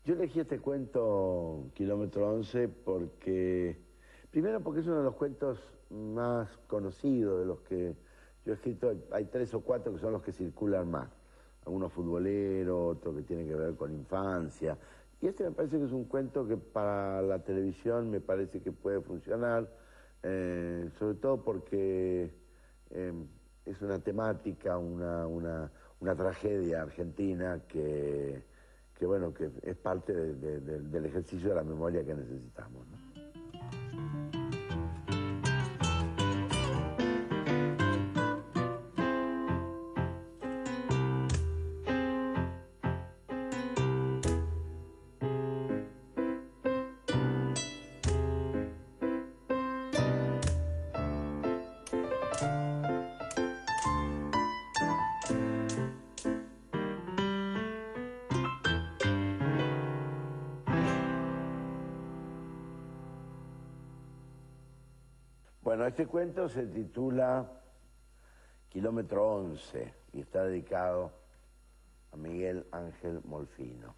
Yo elegí este cuento, Kilómetro 11, primero porque es uno de los cuentos más conocidos de los que yo he escrito. Hay 3 o 4 que son los que circulan más. Algunos futboleros, otro que tiene que ver con infancia. Y este me parece que es un cuento que para la televisión me parece que puede funcionar, sobre todo porque es una temática, una tragedia argentina que bueno, que es parte del ejercicio de la memoria que necesitamos, ¿no? Bueno, este cuento se titula Kilómetro 11 y está dedicado a Miguel Ángel Molfino.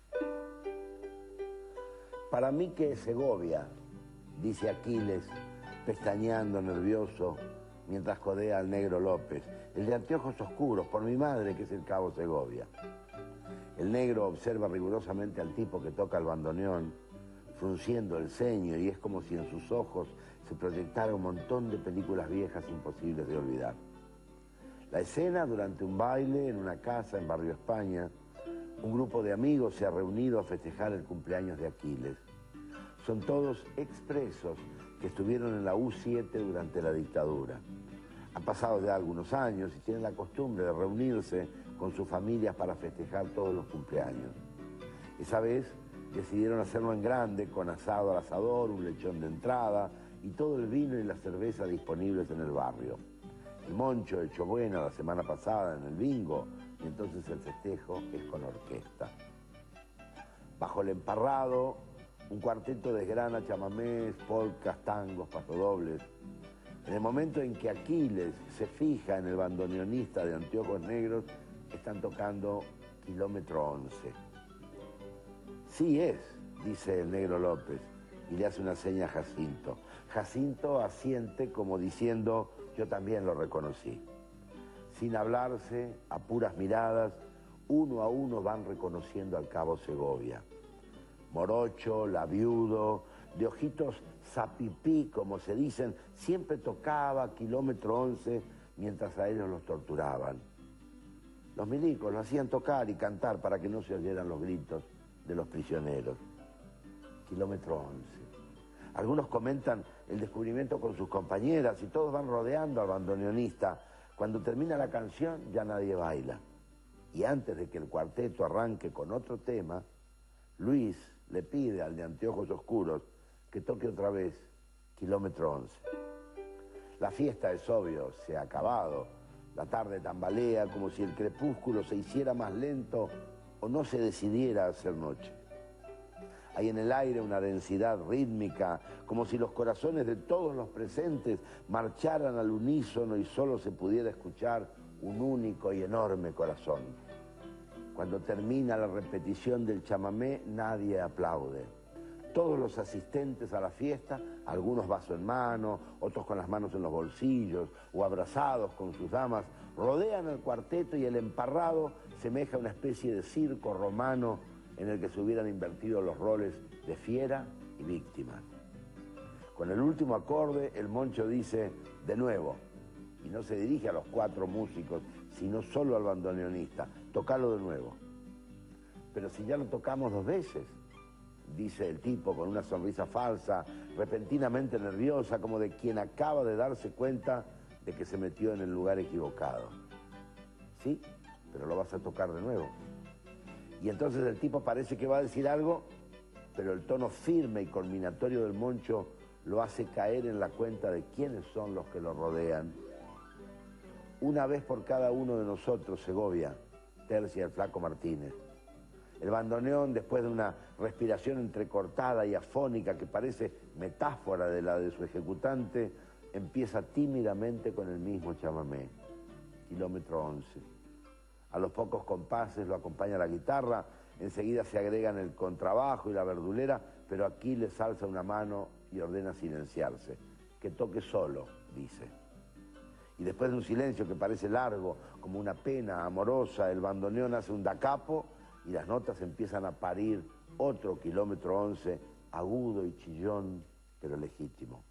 Para mí que es Segovia, dice Aquiles, pestañeando nervioso, mientras codea al negro López, el de anteojos oscuros, por mi madre que es el cabo Segovia. El negro observa rigurosamente al tipo que toca el bandoneón, frunciendo el ceño, y es como si en sus ojos se proyectara un montón de películas viejas imposibles de olvidar. La escena durante un baile en una casa en Barrio España. Un grupo de amigos se ha reunido a festejar el cumpleaños de Aquiles. Son todos expresos que estuvieron en la U7 durante la dictadura. Han pasado ya algunos años y tienen la costumbre de reunirse con sus familias para festejar todos los cumpleaños. Esa vez decidieron hacerlo en grande, con asado al asador, un lechón de entrada y todo el vino y la cerveza disponibles en el barrio. El Moncho echó buena la semana pasada en el bingo y entonces el festejo es con orquesta. Bajo el emparrado, un cuarteto desgrana chamamés, polcas, tangos, pasodobles. En el momento en que Aquiles se fija en el bandoneonista de anteojos negros, están tocando Kilómetro 11. Sí es, dice el negro López, y le hace una seña a Jacinto. Jacinto asiente como diciendo, yo también lo reconocí. Sin hablarse, a puras miradas, uno a uno van reconociendo al cabo Segovia. Morocho, labiudo, de ojitos zapipí, como se dicen, siempre tocaba Kilómetro 11 mientras a ellos los torturaban. Los milicos lo hacían tocar y cantar para que no se oyeran los gritos de los prisioneros. Kilómetro 11. Algunos comentan el descubrimiento con sus compañeras y todos van rodeando al bandoneonista. Cuando termina la canción ya nadie baila. Y antes de que el cuarteto arranque con otro tema, Luis le pide al de anteojos oscuros que toque otra vez Kilómetro 11. La fiesta, es obvio, se ha acabado. La tarde tambalea como si el crepúsculo se hiciera más lento o no se decidiera a hacer noche. Hay en el aire una densidad rítmica, como si los corazones de todos los presentes marcharan al unísono y solo se pudiera escuchar un único y enorme corazón. Cuando termina la repetición del chamamé, nadie aplaude. Todos los asistentes a la fiesta, algunos vaso en mano, otros con las manos en los bolsillos o abrazados con sus damas, rodean el cuarteto y el emparrado semeja a una especie de circo romano en el que se hubieran invertido los roles de fiera y víctima. Con el último acorde, el Moncho dice, de nuevo, y no se dirige a los 4 músicos, sino solo al bandoneonista, tocalo de nuevo. Pero si ya lo tocamos 2 veces, dice el tipo con una sonrisa falsa, repentinamente nerviosa, como de quien acaba de darse cuenta de que se metió en el lugar equivocado. Sí, pero lo vas a tocar de nuevo. Y entonces el tipo parece que va a decir algo, pero el tono firme y culminatorio del Moncho lo hace caer en la cuenta de quiénes son los que lo rodean. Una vez por cada uno de nosotros, Segovia, tercia el Flaco Martínez. El bandoneón, después de una respiración entrecortada y afónica que parece metáfora de la de su ejecutante, empieza tímidamente con el mismo chamamé, Kilómetro 11. A los pocos compases lo acompaña la guitarra enseguida se agregan el contrabajo y la verdulera, pero Aquiles alza una mano y ordena silenciarse. Que toque solo, dice. Y después de un silencio que parece largo, como una pena amorosa, el bandoneón hace un da capo y las notas empiezan a parir otro kilómetro 11, agudo y chillón, pero legítimo.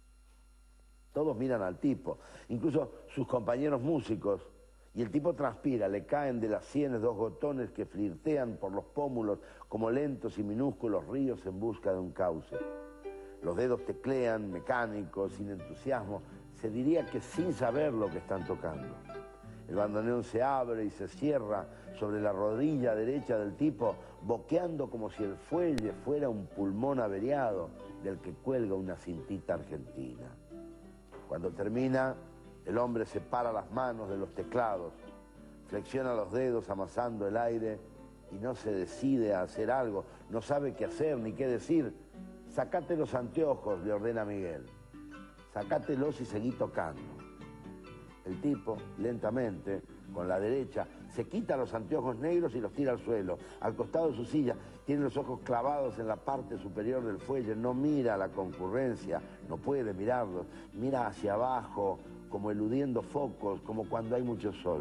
Todos miran al tipo, incluso sus compañeros músicos, y el tipo transpira, le caen de las sienes dos gotones que flirtean por los pómulos como lentos y minúsculos ríos en busca de un cauce. Los dedos teclean, mecánicos, sin entusiasmo, se diría que sin saber lo que están tocando. El bandoneón se abre y se cierra sobre la rodilla derecha del tipo, boqueando como si el fuelle fuera un pulmón averiado del que cuelga una cintita argentina. Cuando termina, el hombre separa las manos de los teclados, flexiona los dedos amasando el aire y no se decide a hacer algo, no sabe qué hacer ni qué decir. Sacate los anteojos, le ordena Miguel. Sacátelos y seguí tocando. El tipo, lentamente, con la derecha, se quita los anteojos negros y los tira al suelo. Al costado de su silla, tiene los ojos clavados en la parte superior del fuelle, no mira a la concurrencia, no puede mirarlos, mira hacia abajo, como eludiendo focos, como cuando hay mucho sol.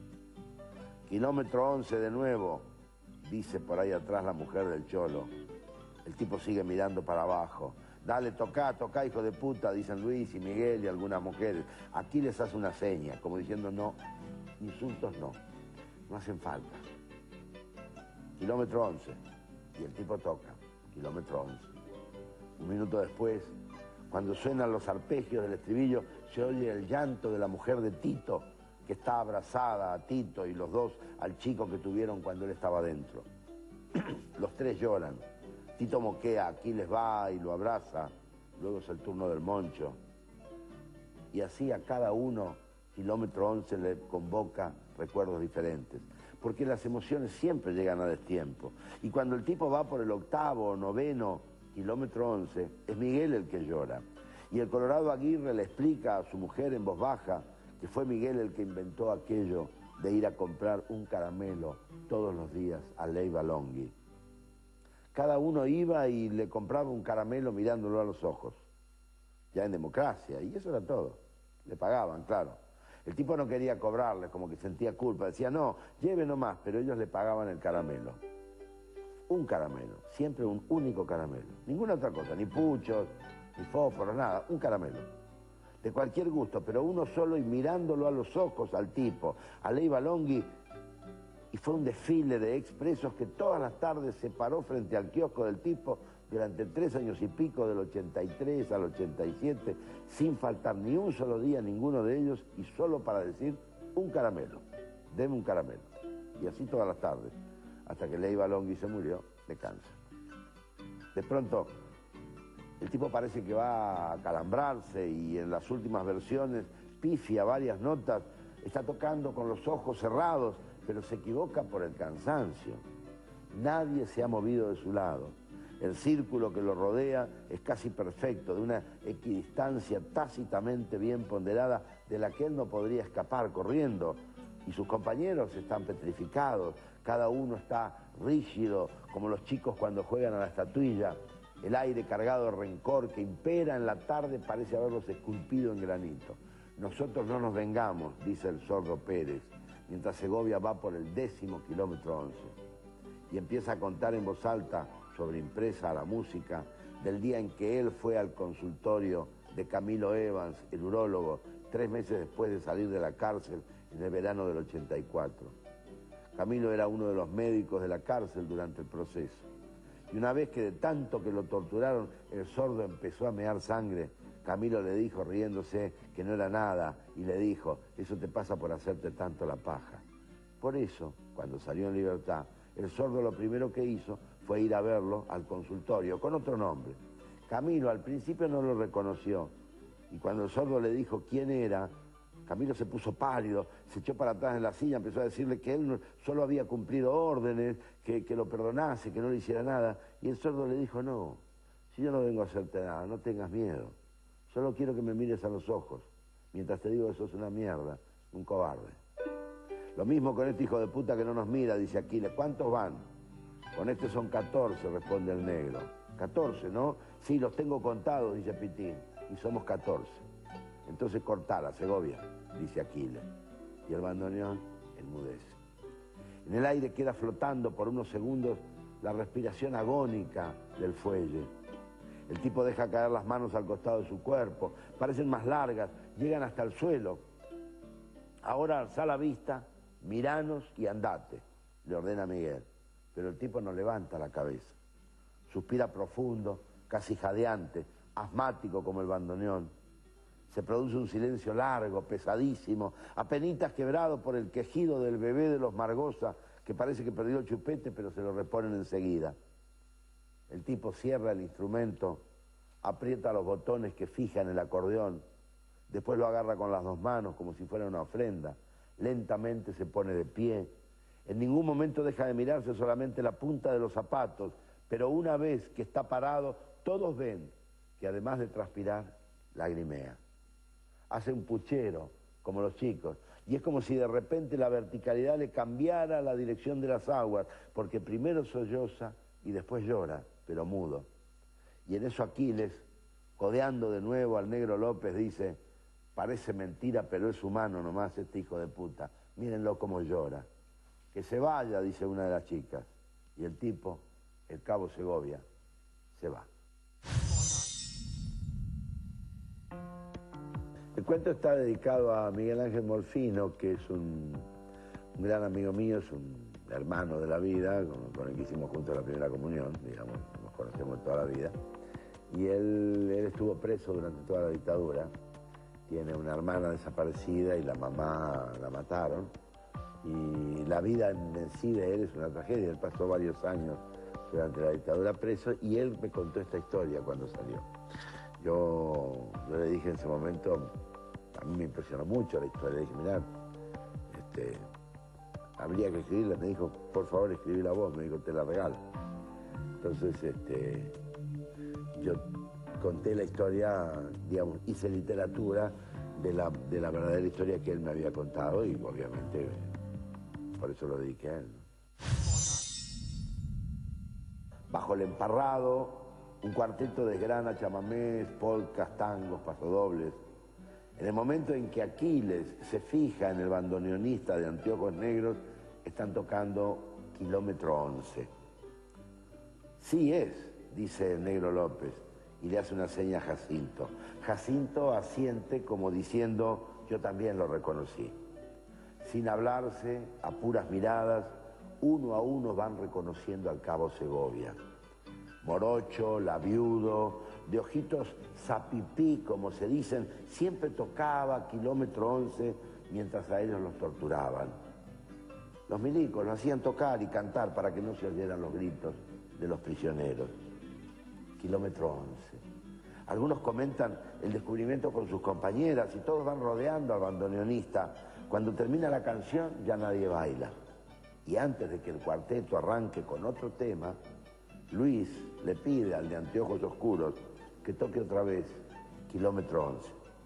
Kilómetro 11 de nuevo, dice por ahí atrás la mujer del cholo. El tipo sigue mirando para abajo. Dale, tocá, hijo de puta, dicen Luis y Miguel y algunas mujeres. Aquí les hace una seña, como diciendo no, insultos no, no hacen falta. Kilómetro 11, y el tipo toca, kilómetro 11. Un minuto después, cuando suenan los arpegios del estribillo, se oye el llanto de la mujer de Tito, que está abrazada a Tito y los dos al chico que tuvieron cuando él estaba dentro. Los tres lloran. Tito moquea, Aquiles va y lo abraza, luego es el turno del Moncho. Y así a cada uno, kilómetro 11 le convoca recuerdos diferentes, porque las emociones siempre llegan a destiempo. Y cuando el tipo va por el octavo o noveno, kilómetro 11, es Miguel el que llora. Y el Colorado Aguirre le explica a su mujer en voz baja que fue Miguel el que inventó aquello de ir a comprar un caramelo todos los días a Leiva Longhi. Cada uno iba y le compraba un caramelo mirándolo a los ojos, ya en democracia, y eso era todo. Le pagaban, claro. El tipo no quería cobrarles, como que sentía culpa, decía, no, lleve nomás, pero ellos le pagaban el caramelo. Un caramelo, siempre un único caramelo, ninguna otra cosa, ni puchos, ni fósforos, nada, un caramelo. De cualquier gusto, pero uno solo y mirándolo a los ojos al tipo, a Leiva Longhi. Y fue un desfile de expresos que todas las tardes se paró frente al kiosco del tipo durante 3 años y pico, del 83 al 87, sin faltar ni un solo día ninguno de ellos, y solo para decir un caramelo, deme un caramelo. Y así todas las tardes, hasta que Leiva Longhi se murió de cáncer. De pronto, el tipo parece que va a calambrarse y en las últimas versiones pifia varias notas, está tocando con los ojos cerrados, pero se equivoca por el cansancio. Nadie se ha movido de su lado. El círculo que lo rodea es casi perfecto, de una equidistancia tácitamente bien ponderada, de la que él no podría escapar corriendo. Y sus compañeros están petrificados, cada uno está rígido, como los chicos cuando juegan a la estatuilla. El aire cargado de rencor que impera en la tarde parece haberlos esculpido en granito. Nosotros no nos vengamos, dice el sordo Pérez, mientras Segovia va por el 10º kilómetro 11. Y empieza a contar en voz alta, sobreimpresa a la música, del día en que él fue al consultorio de Camilo Evans, el urólogo, 3 meses después de salir de la cárcel en el verano del 84. Camilo era uno de los médicos de la cárcel durante el proceso. Y una vez que de tanto que lo torturaron, el sordo empezó a mear sangre, Camilo le dijo, riéndose, que no era nada, y le dijo, eso te pasa por hacerte tanto la paja. Por eso, cuando salió en libertad, el sordo lo primero que hizo fue ir a verlo al consultorio, con otro nombre. Camilo al principio no lo reconoció, y cuando el sordo le dijo quién era, Camilo se puso pálido, se echó para atrás en la silla, empezó a decirle que él solo había cumplido órdenes, que lo perdonase, que no le hiciera nada, y el sordo le dijo, no, si yo no vengo a hacerte nada, no tengas miedo. Solo quiero que me mires a los ojos, mientras te digo que sos una mierda, un cobarde. Lo mismo con este hijo de puta que no nos mira, dice Aquiles. ¿Cuántos van? Con este son 14, responde el negro. 14, ¿no? Sí, los tengo contados, dice Pitín, y somos 14. Entonces cortala, Segovia, dice Aquiles. Y el bandoneón enmudece. En el aire queda flotando por unos segundos la respiración agónica del fuelle. El tipo deja caer las manos al costado de su cuerpo, parecen más largas, llegan hasta el suelo. Ahora alza la vista, miranos y andate, le ordena Miguel. Pero el tipo no levanta la cabeza. Suspira profundo, casi jadeante, asmático como el bandoneón. Se produce un silencio largo, pesadísimo, apenitas quebrado por el quejido del bebé de los Margosa, que parece que perdió el chupete, pero se lo reponen enseguida. El tipo cierra el instrumento, aprieta los botones que fijan el acordeón, después lo agarra con las dos manos como si fuera una ofrenda, lentamente se pone de pie. En ningún momento deja de mirarse solamente la punta de los zapatos, pero una vez que está parado, todos ven que además de transpirar, lagrimea. Hace un puchero, como los chicos, y es como si de repente la verticalidad le cambiara la dirección de las aguas, porque primero solloza y después llora, pero mudo. Y en eso Aquiles, codeando de nuevo al negro López, dice: parece mentira, pero es humano nomás este hijo de puta. Mírenlo cómo llora. Que se vaya, dice una de las chicas. Y el tipo, el cabo Segovia, se va. El cuento está dedicado a Miguel Ángel Morfino, que es un gran amigo mío, es un hermano de la vida, con el que hicimos juntos la primera comunión, digamos, nos conocemos toda la vida. Y él estuvo preso durante toda la dictadura. Tiene una hermana desaparecida y la mamá la mataron. Y la vida en sí de él es una tragedia. Él pasó varios años durante la dictadura preso y él me contó esta historia cuando salió. Yo le dije en ese momento, a mí me impresionó mucho la historia. Le dije: mirá, habría que escribirla. Me dijo: por favor, escribí la voz. Me dijo: te la regalo. Entonces, yo conté la historia, digamos, hice literatura de la verdadera historia que él me había contado y obviamente por eso lo dediqué a él, ¿no? Bajo el emparrado, un cuarteto desgrana chamamés, polcas, tangos, pasodobles. En el momento en que Aquiles se fija en el bandoneonista de anteojos negros, están tocando Kilómetro 11. Sí es, dice el negro López, y le hace una seña a Jacinto. Jacinto asiente como diciendo: yo también lo reconocí. Sin hablarse, a puras miradas, uno a uno van reconociendo al cabo Segovia. Morocho, labiudo, de ojitos zapipí, como se dicen, siempre tocaba Kilómetro 11 mientras a ellos los torturaban. Los milicos lo hacían tocar y cantar para que no se oyeran los gritos de los prisioneros. Kilómetro 11. Algunos comentan el descubrimiento con sus compañeras y todos van rodeando al bandoneonista. Cuando termina la canción ya nadie baila. Y antes de que el cuarteto arranque con otro tema, Luis le pide al de anteojos oscuros que toque otra vez Kilómetro 11.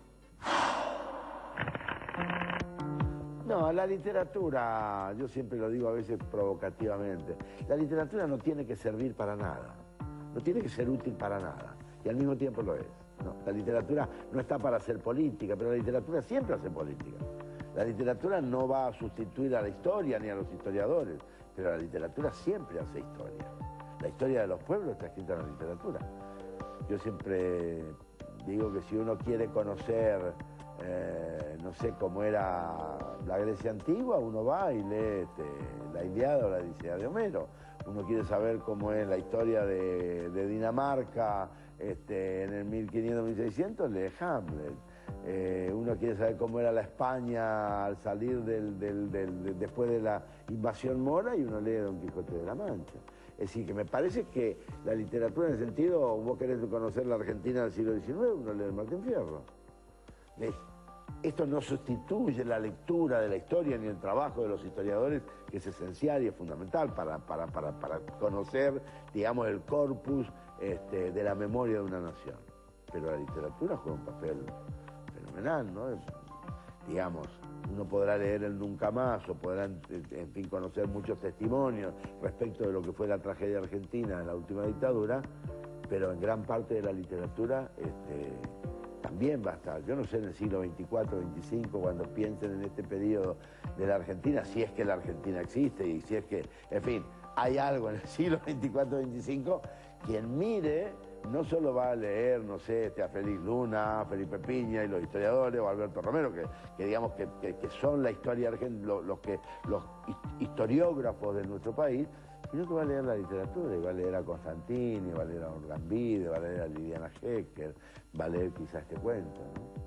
No, la literatura, yo siempre lo digo a veces provocativamente, la literatura no tiene que servir para nada, no tiene que ser útil para nada, y al mismo tiempo lo es. No, la literatura no está para hacer política, pero la literatura siempre hace política. La literatura no va a sustituir a la historia ni a los historiadores, pero la literatura siempre hace historia. La historia de los pueblos está escrita en la literatura. Yo siempre digo que si uno quiere conocer, no sé, cómo era la Grecia antigua, uno va y lee la Ilíada o la Odisea de Homero. Uno quiere saber cómo es la historia de Dinamarca en el 1500-1600, lee Hamlet. Uno quiere saber cómo era la España al salir después de la invasión mora y uno lee Don Quijote de la Mancha. Es decir, que me parece que la literatura, en el sentido, vos querés conocer la Argentina del siglo XIX, uno lee Martín Fierro. Esto no sustituye la lectura de la historia ni el trabajo de los historiadores, que es esencial y es fundamental para conocer, digamos, el corpus de la memoria de una nación. Pero la literatura juega un papel fenomenal, ¿no? digamos, uno podrá leer el Nunca Más o podrá, en fin, conocer muchos testimonios respecto de lo que fue la tragedia argentina en la última dictadura, pero en gran parte de la literatura también va a estar. Yo no sé en el siglo XXIV, XXV, cuando piensen en este periodo de la Argentina, si es que la Argentina existe y si es que, en fin, hay algo en el siglo XXIV, XXV, quien mire no solo va a leer, no sé, a Félix Luna, a Felipe Piña y los historiadores, o Alberto Romero, que digamos que son la historia argentina, los historiógrafos de nuestro país, sino que va a leer la literatura, y va a leer a Constantini, va a leer a Orgambide, va a leer a Liliana Hecker, va a leer quizás este cuento, ¿no?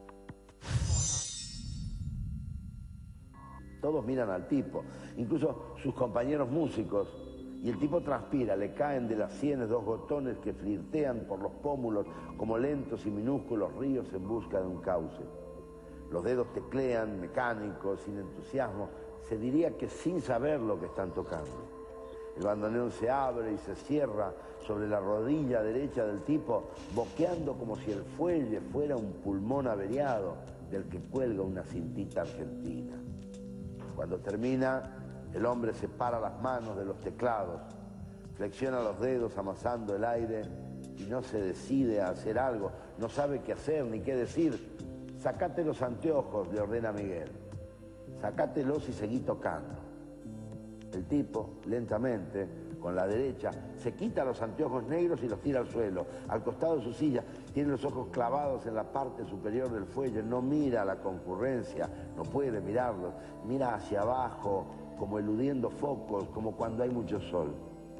Todos miran al tipo, incluso sus compañeros músicos, y el tipo transpira, le caen de las sienes dos gotones que flirtean por los pómulos como lentos y minúsculos ríos en busca de un cauce. Los dedos teclean, mecánicos, sin entusiasmo, se diría que sin saber lo que están tocando. El bandoneón se abre y se cierra sobre la rodilla derecha del tipo, boqueando como si el fuelle fuera un pulmón averiado del que cuelga una cintita argentina. Cuando termina, el hombre separa las manos de los teclados, flexiona los dedos amasando el aire y no se decide a hacer algo, no sabe qué hacer ni qué decir. Sacate los anteojos, le ordena Miguel. Sacátelos y seguí tocando. El tipo, lentamente, con la derecha, se quita los anteojos negros y los tira al suelo. Al costado de su silla, tiene los ojos clavados en la parte superior del fuelle, no mira a la concurrencia, no puede mirarlos, mira hacia abajo, como eludiendo focos, como cuando hay mucho sol.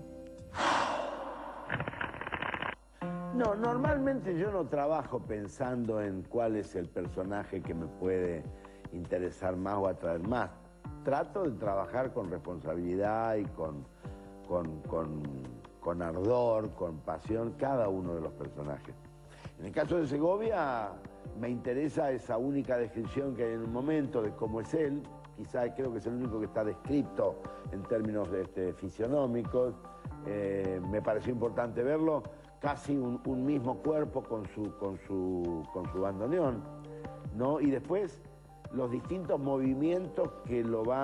No, normalmente yo no trabajo pensando en cuál es el personaje que me puede interesar más o atraer más. Trato de trabajar con responsabilidad y con ardor, con pasión, cada uno de los personajes. En el caso de Segovia, me interesa esa única descripción que hay en un momento de cómo es él. Quizá creo que es el único que está descrito en términos fisionómicos. Me pareció importante verlo, casi un mismo cuerpo con su bandoneón, ¿no? Y después los distintos movimientos que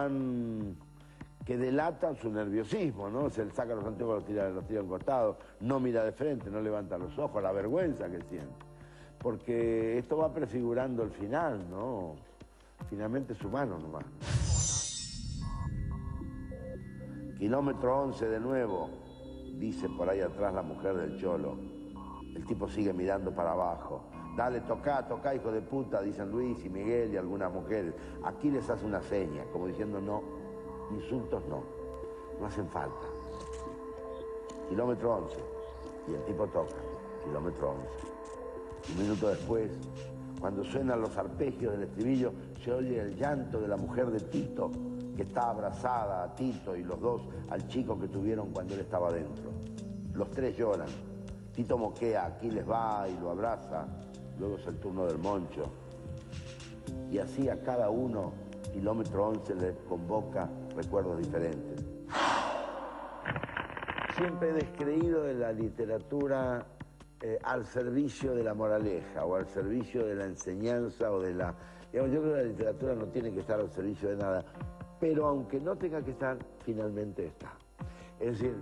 delatan su nerviosismo, ¿no? Se le saca los anteojos, los tira a un costado, no mira de frente, no levanta los ojos, la vergüenza que siente. Porque esto va prefigurando el final, ¿no? Finalmente es humano nomás. Kilómetro 11 de nuevo, dice por ahí atrás la mujer del cholo. El tipo sigue mirando para abajo. Dale, toca, hijo de puta, dicen Luis y Miguel y algunas mujeres. Aquí les hace una seña, como diciendo no, insultos no hacen falta. Kilómetro 11, y el tipo toca, kilómetro 11. Un minuto después, cuando suenan los arpegios del estribillo, se oye el llanto de la mujer de Tito, que está abrazada a Tito y los dos al chico que tuvieron cuando él estaba dentro. Los tres lloran. Tito moquea, aquí les va y lo abraza. Luego es el turno del Moncho. Y así a cada uno, kilómetro 11 le convoca recuerdos diferentes. Siempre he descreído de la literatura al servicio de la moraleja o al servicio de la enseñanza o de la... Digamos, yo creo que la literatura no tiene que estar al servicio de nada, pero aunque no tenga que estar, finalmente está. Es decir,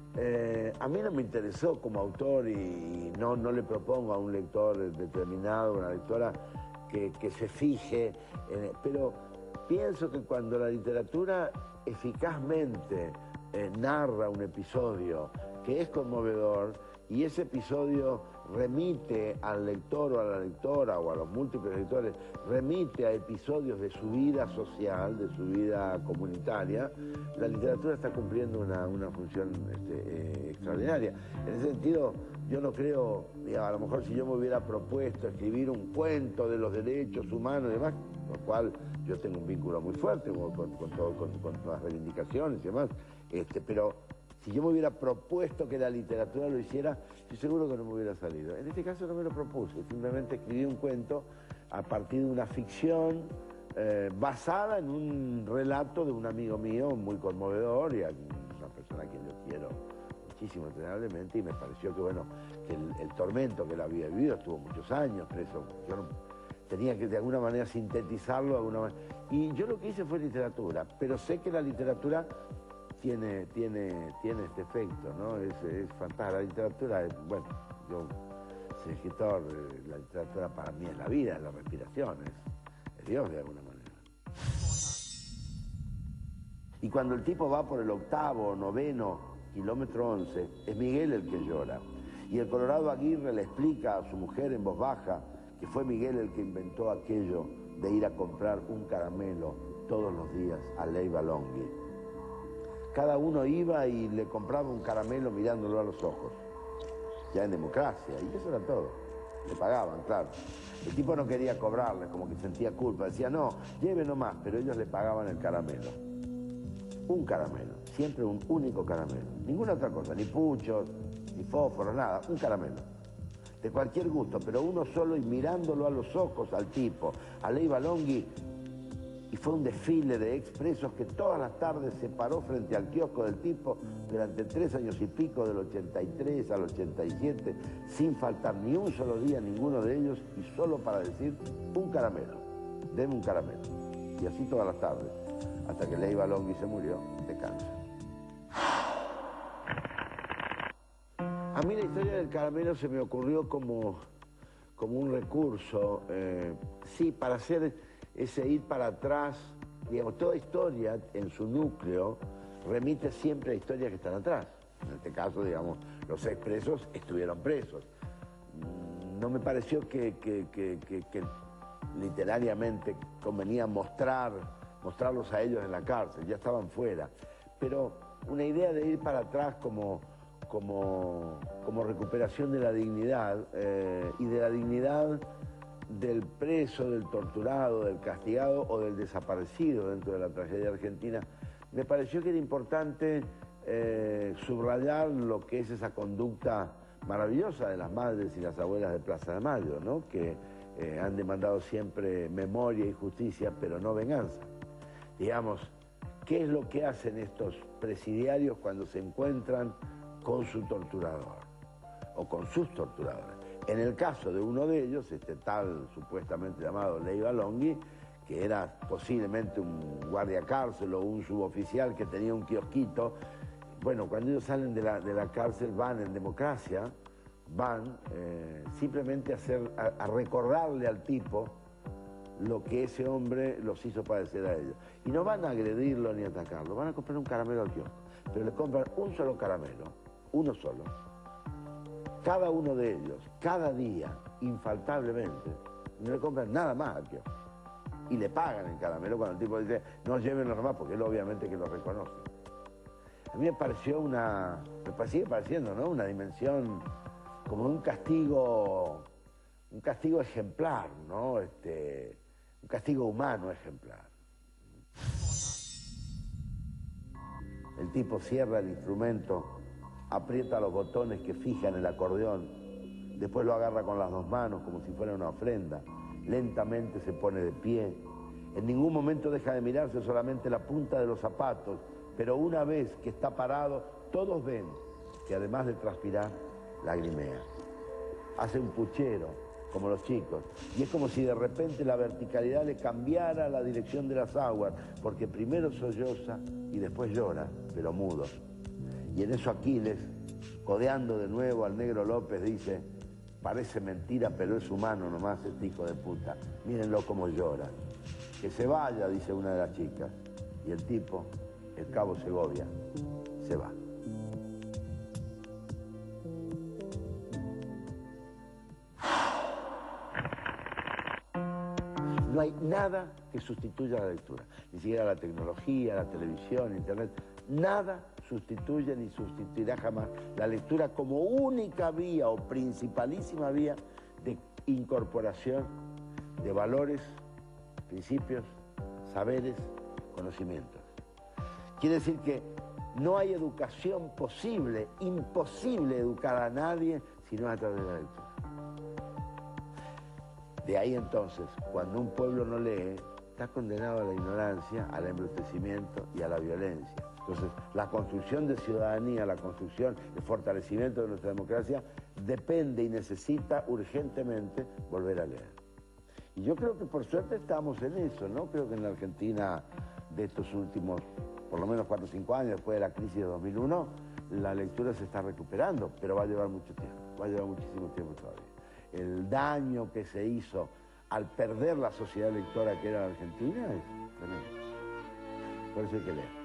a mí no me interesó como autor y no le propongo a un lector determinado, una lectora, que se fije, pero pienso que cuando la literatura eficazmente narra un episodio que es conmovedor y ese episodio remite al lector o a la lectora o a los múltiples lectores, remite a episodios de su vida social, de su vida comunitaria, la literatura está cumpliendo una función extraordinaria. En ese sentido, yo no creo, digamos, a lo mejor si yo me hubiera propuesto escribir un cuento de los derechos humanos y demás, con lo cual yo tengo un vínculo muy fuerte con las reivindicaciones y demás, pero si yo me hubiera propuesto que la literatura lo hiciera, estoy seguro que no me hubiera salido. En este caso no me lo propuse, simplemente escribí un cuento a partir de una ficción basada en un relato de un amigo mío muy conmovedor y una persona a quien yo quiero muchísimo entrañablemente, y me pareció que, bueno, que el tormento que él había vivido, estuvo muchos años preso. tenía que de alguna manera sintetizarlo de alguna manera. Y yo lo que hice fue literatura, pero sé que la literatura tiene este efecto, ¿no? Es fantástico. La literatura, bueno, yo soy escritor, la literatura para mí es la vida, es la respiración, es Dios de alguna manera. Y cuando el tipo va por el 8º, 9º, kilómetro 11, es Miguel el que llora. Y el Colorado Aguirre le explica a su mujer en voz baja que fue Miguel el que inventó aquello de ir a comprar un caramelo todos los días a Leiva Longhi. Cada uno iba y le compraba un caramelo mirándolo a los ojos, ya en democracia, y eso era todo. Le pagaban, claro. El tipo no quería cobrarle, como que sentía culpa, decía, no, lleve nomás, pero ellos le pagaban el caramelo. Un caramelo, siempre un único caramelo, ninguna otra cosa, ni puchos, ni fósforos, nada, un caramelo. De cualquier gusto, pero uno solo y mirándolo a los ojos al tipo, a Leiva Longhi, y fue un desfile de expresos que todas las tardes se paró frente al kiosco del tipo durante 3 años y pico, del 83 al 87, sin faltar ni un solo día ninguno de ellos, y solo para decir un caramelo, deme un caramelo. Y así todas las tardes, hasta que Leiva Longhi se murió de cáncer. A mí la historia del caramelo se me ocurrió como un recurso, sí, para hacer ese ir para atrás. Digamos, toda historia en su núcleo remite siempre a historias que están atrás. En este caso, digamos, los expresos estuvieron presos. No me pareció que literariamente convenía mostrarlos a ellos en la cárcel, ya estaban fuera. Pero una idea de ir para atrás como recuperación de la dignidad y de la dignidad del preso, del torturado, del castigado o del desaparecido dentro de la tragedia argentina, me pareció que era importante subrayar lo que es esa conducta maravillosa de las madres y las abuelas de Plaza de Mayo, ¿no? Que han demandado siempre memoria y justicia, pero no venganza. Digamos, ¿qué es lo que hacen estos presidiarios cuando se encuentran con su torturador o con sus torturadores? En el caso de uno de ellos, este tal supuestamente llamado Leiva Longhi, que era posiblemente un guardia cárcel o un suboficial que tenía un kiosquito, bueno, cuando ellos salen de la cárcel van en democracia, van simplemente a recordarle al tipo lo que ese hombre los hizo padecer a ellos. Y no van a agredirlo ni a atacarlo, van a comprar un caramelo al kiosco, pero le compran un solo caramelo, uno solo. Cada uno de ellos, cada día, infaltablemente, no le compran nada más al kiosco. Y le pagan el caramelo cuando el tipo dice, no llévenlo nomás, porque él obviamente que lo reconoce. A mí me sigue pareciendo, ¿no? Una dimensión como un castigo ejemplar, ¿no? Un castigo humano ejemplar. El tipo cierra el instrumento, aprieta los botones que fijan el acordeón, después lo agarra con las 2 manos como si fuera una ofrenda, lentamente se pone de pie, en ningún momento deja de mirarse solamente la punta de los zapatos, pero una vez que está parado, todos ven que además de transpirar, lagrimea. Hace un puchero, como los chicos, y es como si de repente la verticalidad le cambiara la dirección de las aguas, porque primero solloza y después llora, pero mudo. Y en eso Aquiles, codeando de nuevo al negro López, dice, parece mentira, pero es humano nomás este hijo de puta. Mírenlo cómo llora. Que se vaya, dice una de las chicas. Y el tipo, el cabo Segovia, se va. No hay nada que sustituya la lectura, ni siquiera la tecnología, la televisión, internet, nada sustituye ni sustituirá jamás la lectura como única vía o principalísima vía de incorporación de valores, principios, saberes, conocimientos. Quiere decir que no hay educación posible, imposible educar a nadie si no es a través de la lectura. De ahí entonces, cuando un pueblo no lee, está condenado a la ignorancia, al embrutecimiento y a la violencia. Entonces, la construcción de ciudadanía, la construcción, el fortalecimiento de nuestra democracia depende y necesita urgentemente volver a leer. Y yo creo que por suerte estamos en eso, ¿no? Creo que en la Argentina de estos últimos, por lo menos 4 o 5 años, después de la crisis de 2001, la lectura se está recuperando, pero va a llevar mucho tiempo, va a llevar muchísimo tiempo todavía. El daño que se hizo al perder la sociedad lectora que era la Argentina es tremendo. Por eso hay que leer.